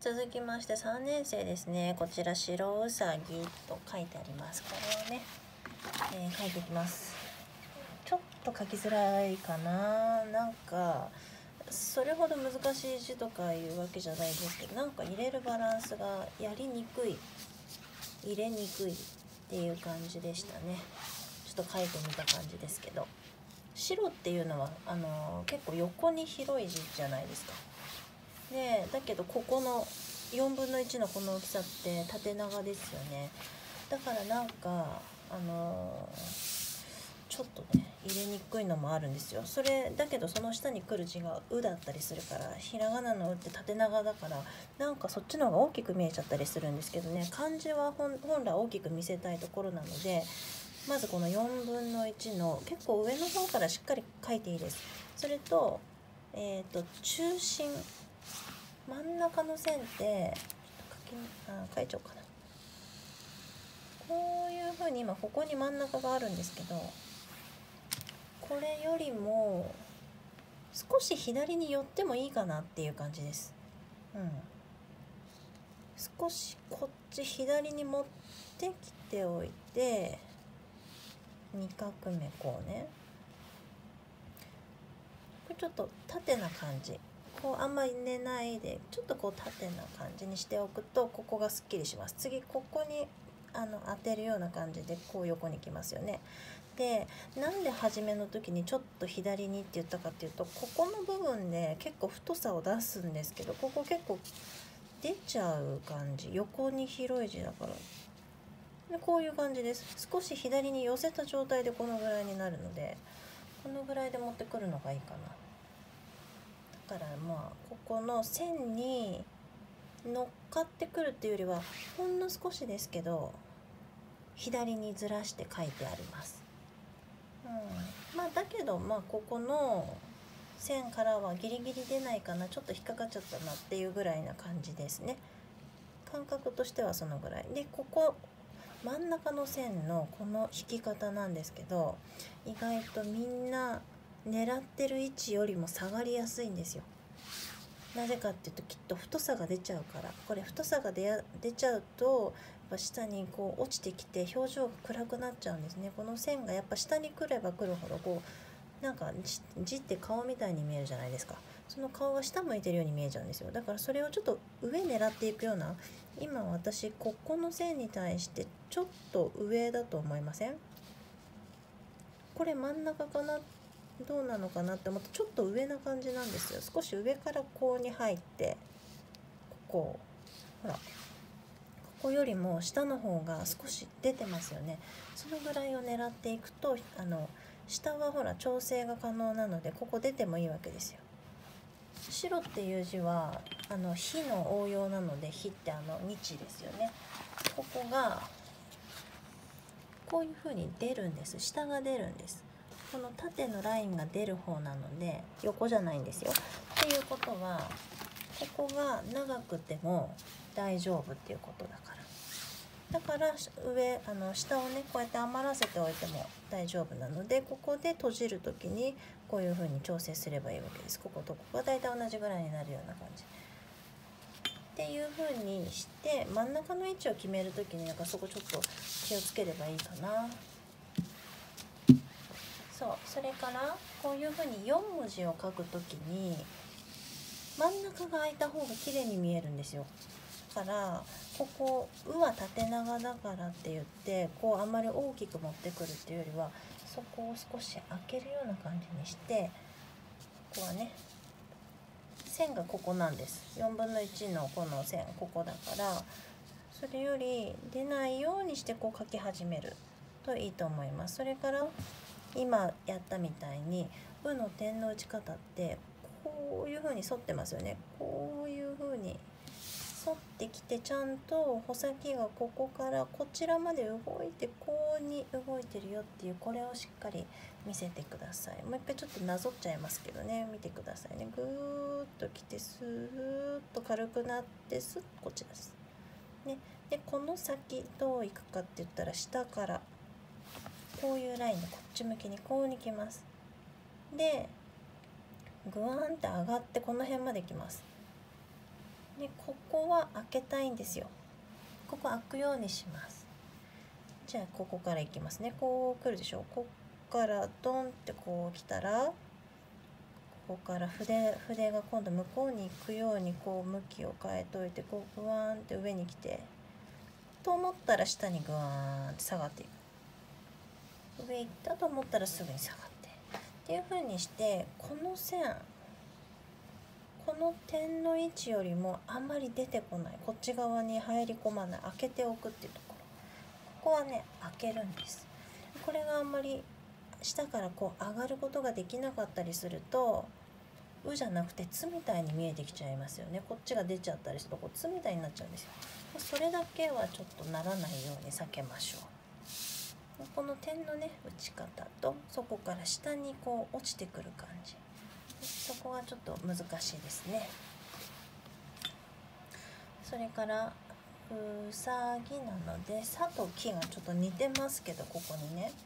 続きまして3年生ですね。こちら白うさぎと書いてあります。これをね、書いていきます。ちょっと書きづらいかな。なんかそれほど難しい字とかいうわけじゃないですけど、なんか入れるバランスがやりにくい、入れにくいっていう感じでしたね。ちょっと書いてみた感じですけど、白っていうのは結構横に広い字じゃないですか。でだけどここの4分の1のこの大きさって縦長ですよね。だからなんかちょっとね入れにくいのもあるんですよ。それだけどその下に来る字が「う」だったりするから、ひらがなの「う」って縦長だから、なんかそっちの方が大きく見えちゃったりするんですけどね。漢字は本来大きく見せたいところなので、まずこの4分の1の結構上の方からしっかり書いていいです。それと中心、真ん中の線って書いちゃおうかな。こういう風に今ここに真ん中があるんですけど、これよりも少し左に寄ってもいいかなっていう感じです。少しこっち左に持ってきておいて、2画目こうね、これちょっと縦な感じ、こうあんまり寝ないでちょっとこう縦な感じにしておくと、ここがすっきりします。次ここに当てるような感じでこう横にきますよね。でなんで初めの時にちょっと左にって言ったかっていうと、ここの部分で結構太さを出すんですけど、ここ結構出ちゃう感じ、横に広い字だから。でこういう感じです。少し左に寄せた状態でこのぐらいになるので、このぐらいで持ってくるのがいいかな。だからまあここの線に乗っかってくるっていうよりは、ほんの少しですけど左にずらして書いてあります。まあだけどここの線からはギリギリ出ないかな、ちょっと引っかかっちゃったなっていうぐらいな感じですね。感覚としてはそのぐらいで、ここ真ん中の線のこの引き方なんですけど、意外とみんな狙ってる位置よりも下がりやすいんですよ。なぜかっていうと、きっと太さが出ちゃうから。これ太さが出ちゃうとやっぱ下にこう落ちてきて表情が暗くなっちゃうんですね。この線がやっぱ下に来れば来るほどこうなんか字って顔みたいに見えるじゃないですか。その顔が下向いてるように見えちゃうんですよ。だからそれをちょっと上狙っていくような、今私ここの線に対してちょっと上だと思いません？これ真ん中かな、どうなのかなって思って、ちょっと上な感じなんですよ。少し上からこうに入って、こほらここよりも下の方が少し出てますよね。そのぐらいを狙っていくと、下はほら調整が可能なので、ここ出てもいいわけですよ。白っていう字は火の応用なので、火って日ですよね。ここがこういう風に出るんです。下が出るんです。この縦のラインが出る方なので、横じゃないんですよ。っていうことはここが長くても大丈夫っていうことだから。だから下をねこうやって余らせておいても大丈夫なので、ここで閉じる時にこういう風に調整すればいいわけです。こことここが大体同じぐらいになるような感じっていう風にして、真ん中の位置を決める時になんかそこちょっと気をつければいいかな。それからこういう風に4文字を書く時に真ん中が空いた方が綺麗に見えるんですよ。だからここ「う」は縦長だからって言ってこうあんまり大きく持ってくるっていうよりは、そこを少し開けるような感じにして、ここはね線がここなんです。4分の1のこの線ここだから、それより出ないようにしてこう書き始めるといいと思います。それから今やったみたいに「う」の点の打ち方ってこういう風に沿ってますよね。こういう風に沿ってきて、ちゃんと穂先がここからこちらまで動いて、こうに動いてるよっていう、これをしっかり見せてください。もう一回ちょっとなぞっちゃいますけどね、見てくださいね。ぐーっときてスーッと軽くなってスッ、こちらです、ね。でこの先どういくかって言ったら、下からこういうラインでこっち向きにこうにきます。でグワーンって上がってこの辺まで来ます。 でここは開けたいんですよ。ここ開くようにします。じゃあここからいきますね。こう来るでしょ。こっからドンってこう来たら、ここから筆が今度向こうに行くようにこう向きを変えといて、こうグワーンって上に来てと思ったら下にグワーンって下がっていく。上行ったと思ったらすぐに下がってっていう風にして、この線、この点の位置よりもあんまり出てこない、こっち側に入り込まない、開けておくっていうところ、ここはね開けるんです。これがあんまり下からこう上がることができなかったりすると、うじゃなくてつみたいに見えてきちゃいますよね。こっちが出ちゃったりするとこうつみたいになっちゃうんですよ。それだけはちょっとならないように避けましょう。この点のね打ち方と、そこから下にこう落ちてくる感じ、そこはちょっと難しいですね。それからうさぎなので、さときがちょっと似てますけど、ここにね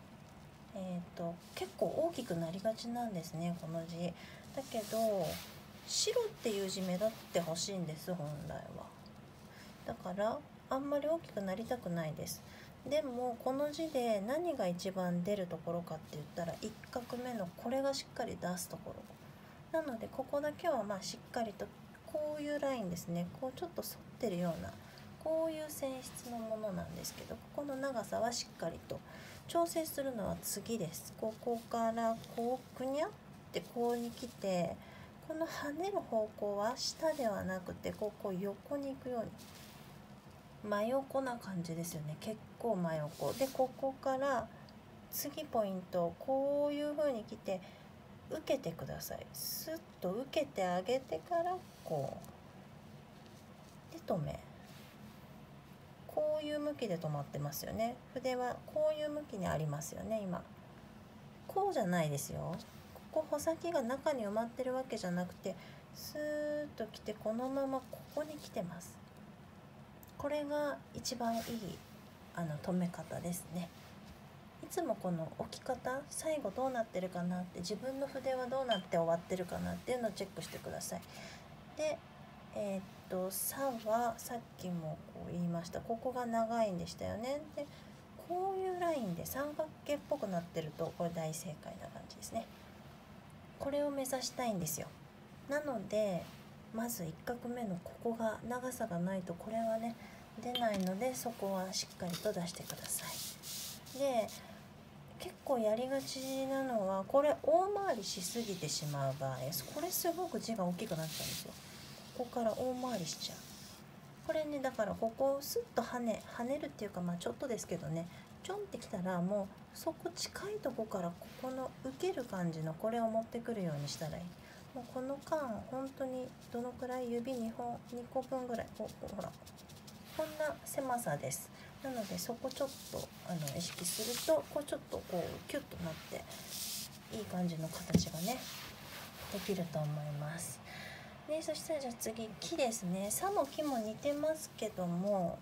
結構大きくなりがちなんですね、この字。だけど白っていう字目立ってほしいんです、本来は。だからあんまり大きくなりたくないです。でもこの字で何が一番出るところかって言ったら、一画目のこれがしっかり出すところなので、ここだけはまあしっかりとこういうラインですね、こうちょっと反ってるようなこういう性質のものなんですけど、ここの長さはしっかりと調整するのは次です。ここからこうくにゃってこうに来て、この跳ねる方向は下ではなくて、ここ横に行くように真横な感じですよね。結構真横で、ここから次ポイント、こういう風に来て受けてください。スッと受けてあげてからこうで止め、こういう向きで止まってますよね。筆はこういう向きにありますよね。今こうじゃないですよ。ここ穂先が中に埋まってるわけじゃなくて、スーッと来てこのままここに来てます。これが一番いい止め方ですね。いつもこの置き方、最後どうなってるかなって、自分の筆はどうなって終わってるかなっていうのをチェックしてください。でさはさっきもこう言いました、ここが長いんでしたよね。でこういうラインで三角形っぽくなってると、これ大正解な感じですね。これを目指したいんですよ。なのでまず1画目のここが長さがないとこれはね出ないので、そこはしっかりと出してください。で結構やりがちなのは、これ大回りしすぎてしまう場合、これすごく字が大きくなっちゃうんですよ。ここから大回りしちゃう。これね、だからここをスッと跳ねるっていうか、まあちょっとですけどね、ちょんってきたら、もうそこ近いとこからここの受ける感じのこれを持ってくるようにしたらいい。もうこの間本当にどのくらい、指2個分ぐらい、ほらこんな狭さです。なのでそこちょっと意識すると、こうちょっとこうキュッとなっていい感じの形がねできると思います。でそしたらじゃあ次木ですね。さも木も似てますけども、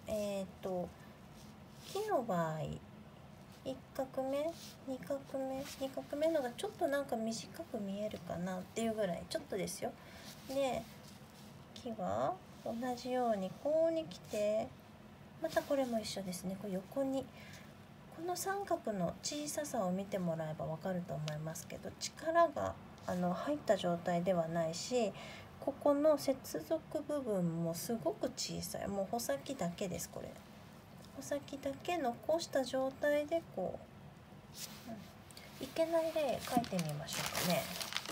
木の場合1画目2画目のがちょっとなんか短く見えるかなっていうぐらい、ちょっとですよ。で木は同じようにこうに来て、またこれも一緒ですね。こう横に、この三角の小ささを見てもらえば分かると思いますけど、力が入った状態ではないし、ここの接続部分もすごく小さい、もう穂先だけです。これ穂先だけ残した状態でこう、いけない例書いてみましょうかね。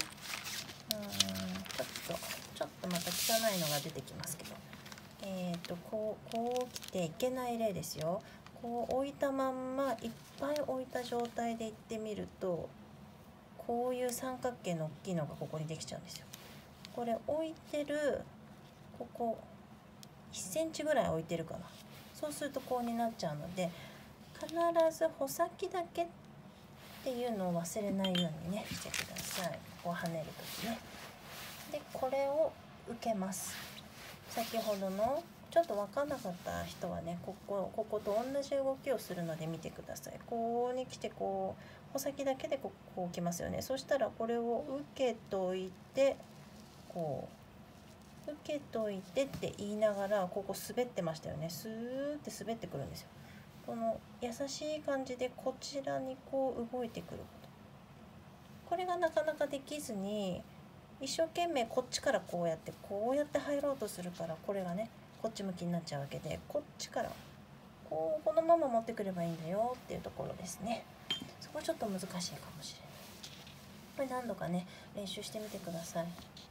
ちょっとまた汚いのが出てきますけど、こう来ていけない例ですよ。こう置いたまんまいっぱい置いた状態でいってみると、こういう三角形の大きいのがここにできちゃうんですよ。これ置いてる、ここ1センチぐらい置いてるかな。そうするとこうになっちゃうので、必ず穂先だけっていうのを忘れないようにねしてください。こう跳ねる時ね。でこれを受けます。先ほどのちょっと分かんなかった人はね、ここと同じ動きをするので見てください。こうに来て、こう穂先だけでこう来ますよね。そしたらこれを受けといて、こ受けといてって言いながらここ滑ってましたよね。スーって滑ってくるんですよ。この優しい感じでこちらにこう動いてくること、これがなかなかできずに一生懸命こっちからこうやって入ろうとするから、これがねこっち向きになっちゃうわけで、こっちからこのまま持ってくればいいんだよっていうところですね。そこはちょっと難しいかもしれない。これ何度かね練習してみてください。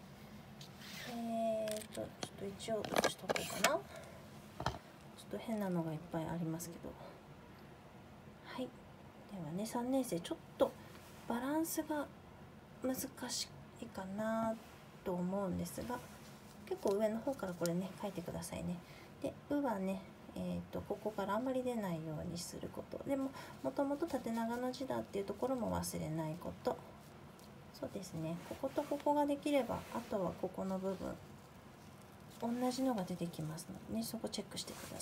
ちょっと一応写しとこうかな。ちょっと変なのがいっぱいありますけど、はい。ではね、3年生ちょっとバランスが難しいかなと思うんですが、結構上の方からこれね書いてくださいね。で「う」はねここからあんまり出ないようにすること。でももともと縦長の字だっていうところも忘れないこと。そうですね、こことここができれば、あとはここの部分同じのが出てきますのでね、そこチェックしてくだ